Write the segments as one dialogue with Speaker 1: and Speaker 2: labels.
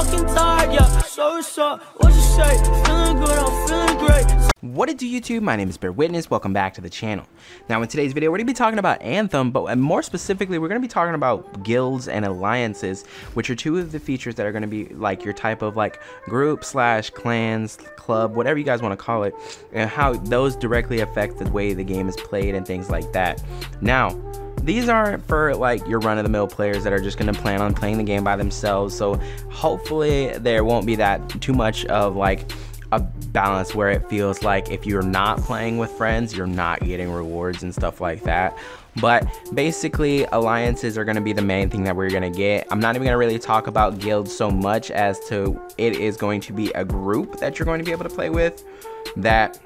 Speaker 1: fucking tired, yeah. So what's up? What you say? Feeling good, I'm feeling great.
Speaker 2: What it do, YouTube? My name is Bear Witness. Welcome back to the channel. Now in today's video we're going to be talking about Anthem, but more specifically we're going to be talking about guilds and alliances, which are two of the features that are going to be like your type of like group slash clans, club, whatever you guys want to call it, and how those directly affect the way the game is played and things like that. Now these aren't for like your run-of-the-mill players that are just going to plan on playing the game by themselves, so hopefully there won't be that too much of like a balance where it feels like if you're not playing with friends you're not getting rewards and stuff like that. But basically alliances are going to be the main thing that we're going to get. I'm not even going to really talk about guilds so much as to it is going to be a group that you're going to be able to play with that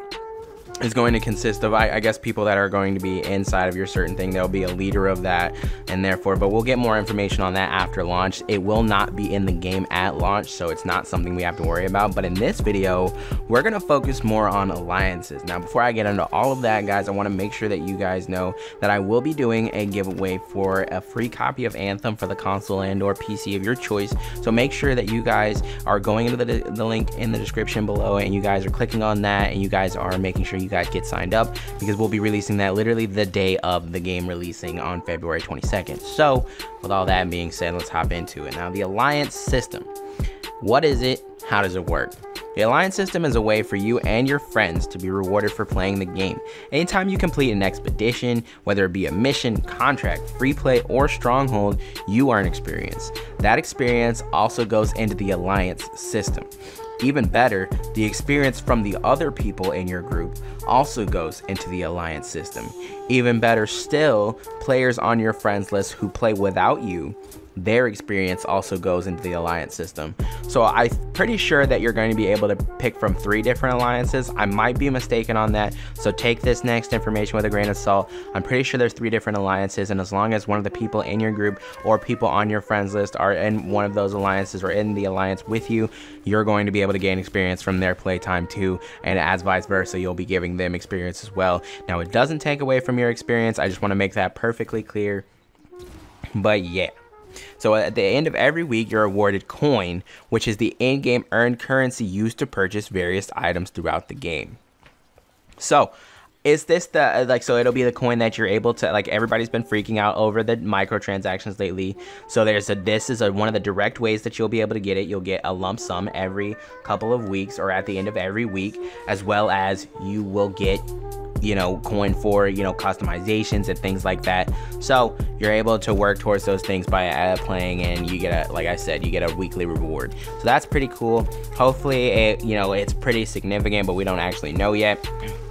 Speaker 2: is going to consist of I guess people that are going to be inside of your certain thing. There'll be a leader of that, and therefore, but we'll get more information on that after launch. It will not be in the game at launch, so it's not something we have to worry about. But in this video we're going to focus more on alliances. Now before I get into all of that, guys, I want to make sure that you guys know that I will be doing a giveaway for a free copy of Anthem for the console and or PC of your choice. So make sure that you guys are going into the link in the description below, and you guys are clicking on that, and you guys are making sure you guys get signed up, because we'll be releasing that literally the day of the game releasing on February 22nd. So with all that being said, let's hop into it. Now the alliance system, what is it? How does it work? The alliance system is a way for you and your friends to be rewarded for playing the game. Anytime you complete an expedition, whether it be a mission, contract, free play, or stronghold, you earn experience. That experience also goes into the alliance system. Even better, the experience from the other people in your group also goes into the alliance system. Even better still, players on your friends list who play without you, their experience also goes into the alliance system. So I'm pretty sure that you're going to be able to pick from 3 different alliances. I might be mistaken on that, so take this next information with a grain of salt. I'm pretty sure there's 3 different alliances, and as long as one of the people in your group or people on your friends list are in one of those alliances or in the alliance with you, you're going to be able to gain experience from their playtime too, and as vice versa, you'll be giving them experience as well. Now it doesn't take away from your experience, I just want to make that perfectly clear. But yeah, so at the end of every week you're awarded coin, which is the in-game earned currency used to purchase various items throughout the game. So is this the so it'll be the coin that you're able to, like, everybody's been freaking out over the microtransactions lately, so this is one of the direct ways that you'll be able to get it. You'll get a lump sum every couple of weeks or at the end of every week, as well as you will get, you know, coin for, you know, customizations and things like that. So you're able to work towards those things by playing, and you get a, like I said, you get a weekly reward. So that's pretty cool. Hopefully it, you know, it's pretty significant, but we don't actually know yet.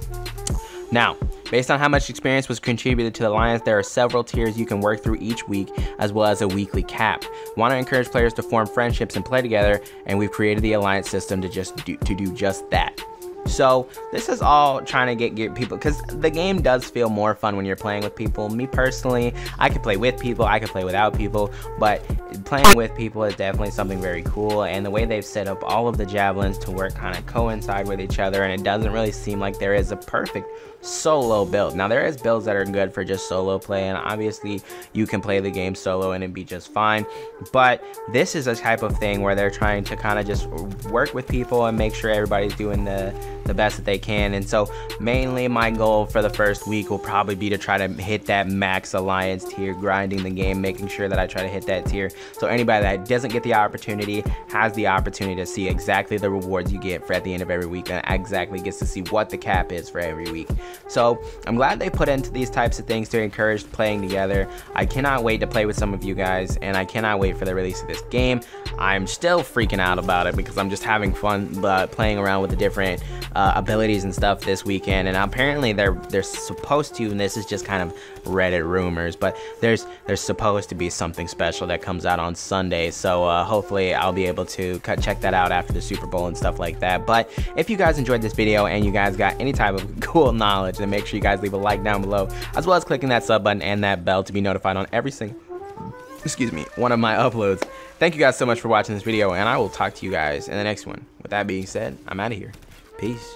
Speaker 2: Now, based on how much experience was contributed to the alliance, there are several tiers you can work through each week, as well as a weekly cap. We want to encourage players to form friendships and play together, and we've created the alliance system to do just that. So this is all trying to get people, because the game does feel more fun when you're playing with people. Me personally, I could play with people, I could play without people, but playing with people is definitely something very cool. And the way they've set up all of the javelins to work kind of coincide with each other, and it doesn't really seem like there is a perfect solo build. Now there is builds that are good for just solo play, and obviously you can play the game solo and it'd be just fine, but this is a type of thing where they're trying to kind of just work with people and make sure everybody's doing the best that they can. And so mainly my goal for the first week will probably be to try to hit that max alliance tier, grinding the game, making sure that I try to hit that tier, so anybody that doesn't get the opportunity has the opportunity to see exactly the rewards you get for at the end of every week, and exactly gets to see what the cap is for every week. So I'm glad they put into these types of things to encourage playing together. I cannot wait to play with some of you guys, and I cannot wait for the release of this game. I'm still freaking out about it because I'm just having fun playing around with the different abilities and stuff this weekend, and apparently they're supposed to, and this is just kind of Reddit rumors, but there's supposed to be something special that comes out on Sunday, so hopefully I'll be able to check that out after the Super Bowl and stuff like that. But if you guys enjoyed this video and you guys got any type of cool knowledge, then make sure you guys leave a like down below, as well as clicking that sub button and that bell to be notified on every single one of my uploads. Thank you guys so much for watching this video, and I will talk to you guys in the next one. With that being said, I'm out of here. Peace.